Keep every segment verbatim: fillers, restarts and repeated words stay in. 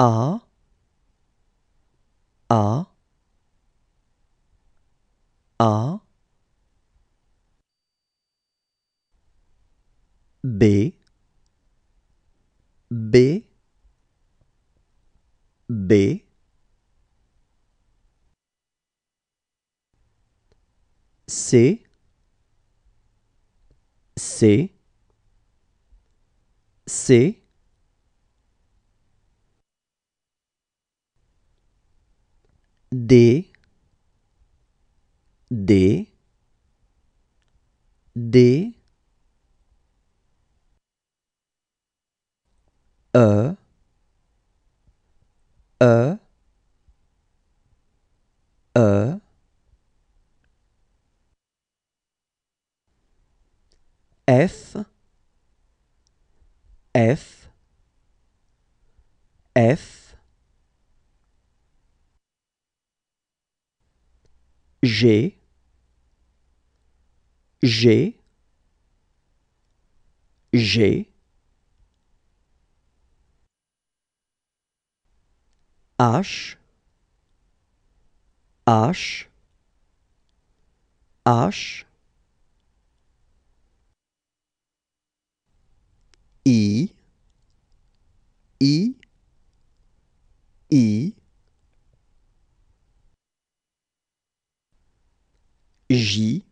A, A, A, B, B, B, C, C, C, D, D, D, E, E, E, F, F, F, G, G, G, H, H, H, I, I, I, J,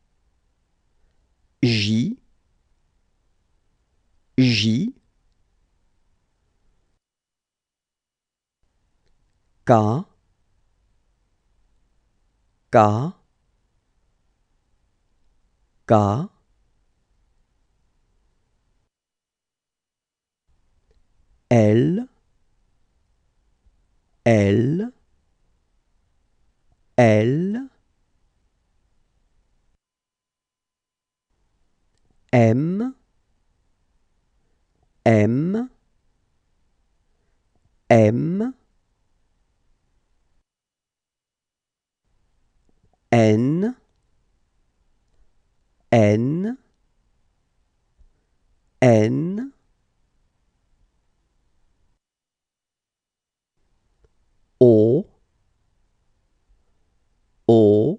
J, J, K, K, K, L, L, L, M, M, M, N, N, N, O, O,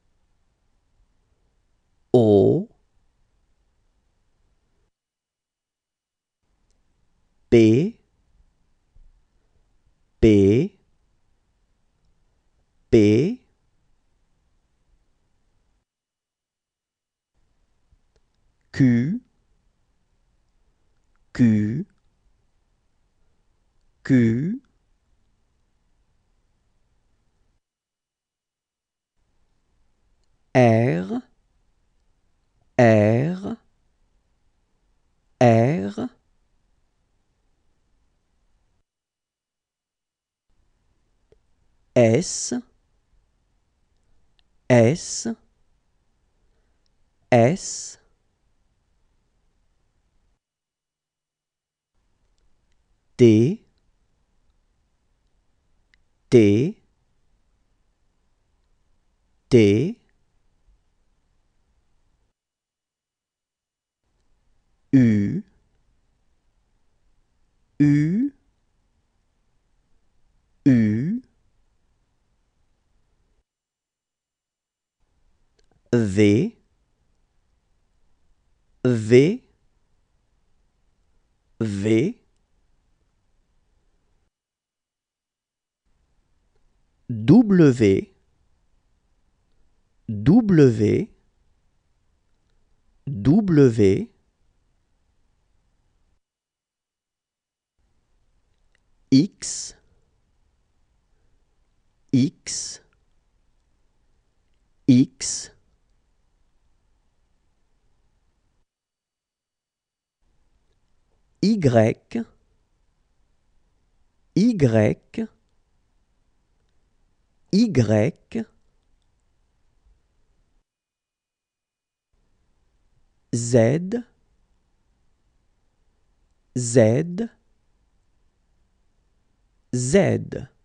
O, P, P, P, Q, Q, Q, R, R, R, S, S, S, T, T, T, U, U, U, V, V, V, W, W, W, X, X, X, Y, Y, Y, Z, Z, Z.